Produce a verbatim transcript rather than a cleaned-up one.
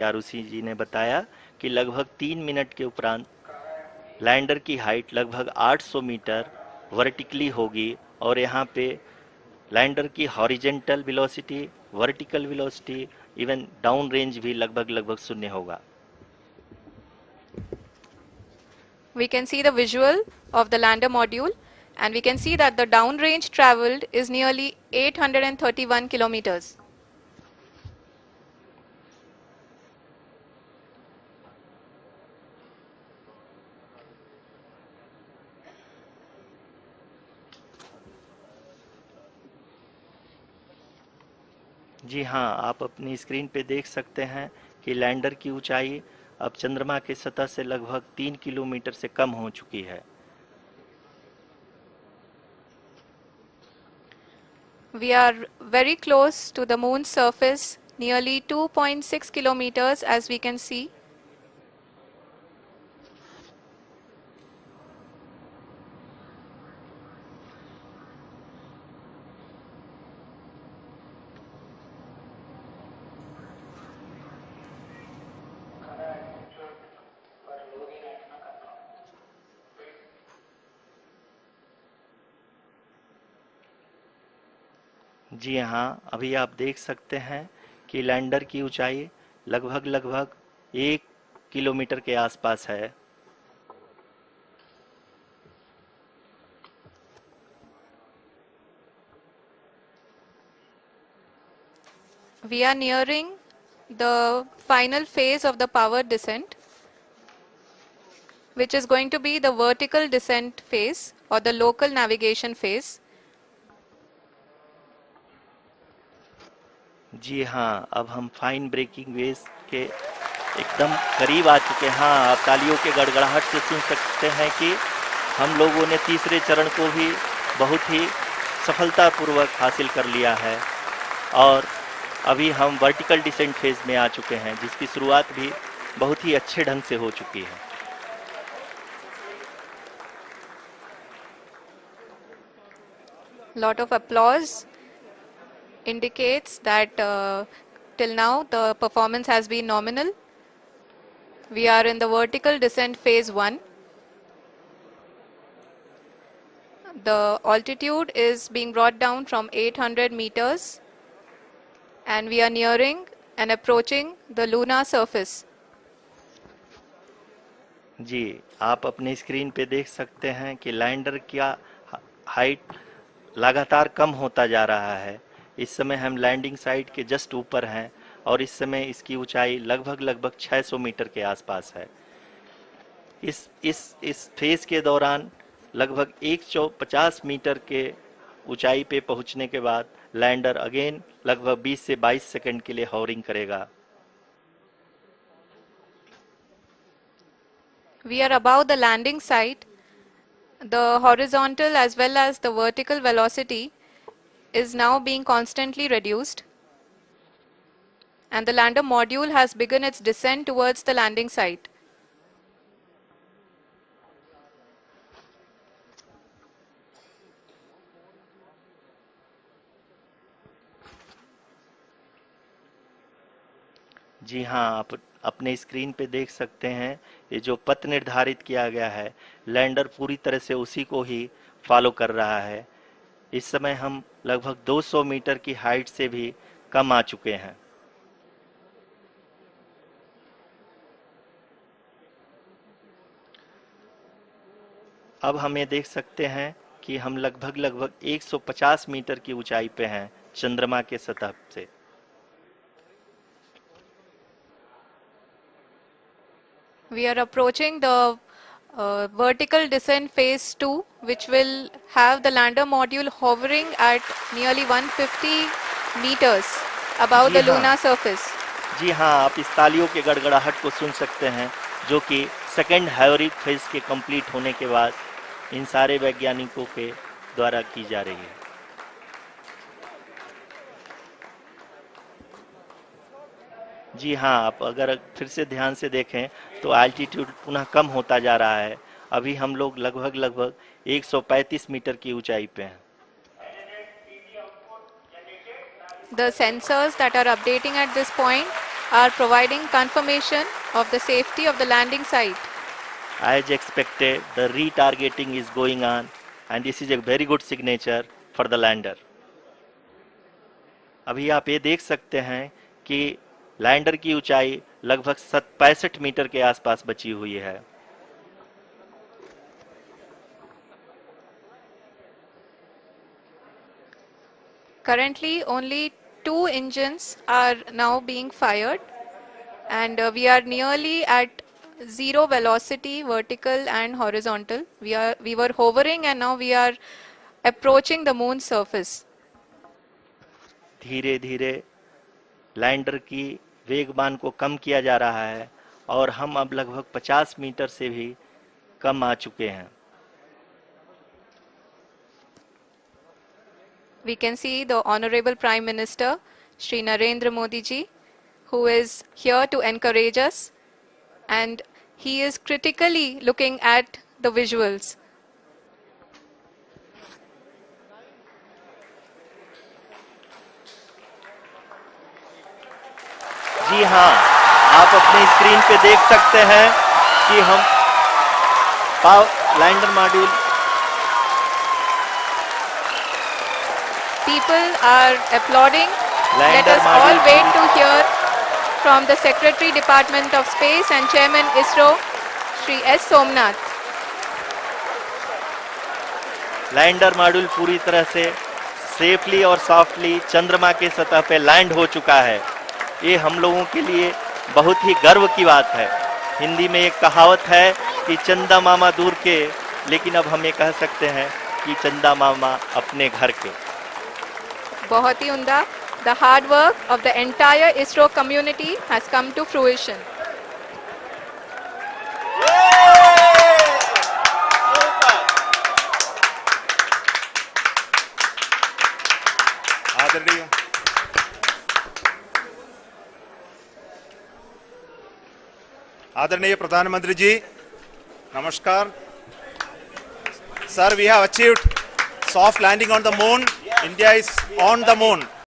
आरुषि जी ने बताया कि लगभग तीन मिनट के उपरांत लैंडर की हाइट लगभग आठ सौ मीटर वर्टिकली होगी और यहाँ पे लैंडर की horizontal velocity, vertical velocity, even down range भी लगभग लगभग शून्य होगा। We can see the visual of the lander module, and we can see that the downrange traveled is nearly eight hundred thirty-one kilometers. जी हाँ, आप अपनी screen पे देख सकते हैं कि लैंडर की ऊंचाई अब चंद्रमा की सतह से लगभग तीन किलोमीटर से कम हो चुकी है। We are very close to the moon's surface, nearly two point six kilometers, as we can see. जी हाँ, अभी आप देख सकते हैं कि लैंडर की ऊंचाई लगभग लगभग एक किलोमीटर के आसपास है। We are nearing the final phase of the power descent, which is going to be the vertical descent phase or the local navigation phase. जी हाँ, अब हम फाइन ब्रेकिंग वेव्स के एकदम करीब आ चुके हैं। हाँ, आप तालियों के गड़गड़ाहट से सुन सकते हैं कि हम लोगों ने तीसरे चरण को भी बहुत ही सफलतापूर्वक हासिल कर लिया है और अभी हम वर्टिकल डिसेंट फेज में आ चुके हैं, जिसकी शुरुआत भी बहुत ही अच्छे ढंग से हो चुकी है। Lot of applause indicates that uh, till now the performance has been nominal. We are in the vertical descent phase one. The altitude is being brought down from eight hundred meters and we are nearing and approaching the lunar surface. जी, आप अपने screen पे देख सकते हैं कि lander का height लगातार कम होता जा रहा है। इस समय हम लैंडिंग साइट के जस्ट ऊपर हैं और इस समय इसकी ऊंचाई लगभग लगभग छह सौ मीटर के आसपास है। इस इस इस फेज के दौरान लगभग एक सौ पचास मीटर के ऊंचाई पे पहुंचने के बाद लैंडर अगेन लगभग बीस से बाईस सेकंड के लिए हॉवरिंग करेगा। We are above the landing site. The horizontal as well as the vertical velocity is now being constantly reduced, and the lander module has begun its descent towards the landing site. जी हाँ, आप अपने screen पे देख सकते हैं ये जो पथ निर्धारित किया गया है, लैंडर पूरी तरह से उसी को ही फॉलो कर रहा है। इस समय हम लगभग दो सौ मीटर की हाइट से भी कम आ चुके हैं। अब हम ये देख सकते हैं कि हम लगभग लगभग एक सौ पचास मीटर की ऊंचाई पे हैं चंद्रमा के सतह से। We are approaching the uh, vertical descent phase two, which will have the lander module hovering at nearly one hundred fifty meters above ji the हाँ। lunar surface. जी हाँ, आप इस तालियों के गड़गड़ाहट को सुन सकते हैं, जो कि सेकेंड हाइवरिक फेज के कंप्लीट होने के बाद इन सारे वैज्ञानिकों के द्वारा की जा रही है। जी हाँ, आप अगर फिर से ध्यान से देखें तो एल्टीट्यूड पुनः कम होता जा रहा है। अभी हम लोग लगभग लगभग एक सौ पैंतीस मीटर की ऊंचाई पे हैं। The sensors that are updating at this point are providing confirmation of the safety of the landing site. As expected, the retargeting is going on, and this is a very good signature for the lander. अभी आप ये देख सकते हैं कि lander की ऊंचाई लगभग पैंसठ मीटर के आसपास बची हुई है. Currently, only two engines are now being fired, and uh, we are nearly at zero velocity, vertical and horizontal. We are we were hovering, and now we are approaching the moon's surface. धीरे धीरे lander की वेगमान को कम किया जा रहा है और हम अब लगभग पचास मीटर से भी कम आ चुके हैं. We can see the Honorable Prime Minister, Shri Narendra Modi ji, who is here to encourage us, and he is critically looking at the visuals. जी हाँ, आप अपने स्क्रीन पे देख सकते हैं कि हम lander module. People are applauding. Lander Let us module all wait पूरी- to hear from the Secretary Department of Space and Chairman ISRO, Shri S. Somnath. Lander module पूरी तरह से सेफली और सॉफ्टली चंद्रमा के सतह पे लैंड हो चुका है. ये हम लोगों के लिए बहुत ही गर्व की बात है. हिंदी में एक कहावत है कि चंदा मामा दूर के, लेकिन अब हम ये कह सकते हैं कि चंदा मामा अपने घर के. बहुत ही उम्दा. The hard work of the entire ISRO community has come to fruition. आदरणीय आदरणीय प्रधानमंत्री जी, नमस्कार. Sir, we have achieved soft landing on the moon. India is on the moon.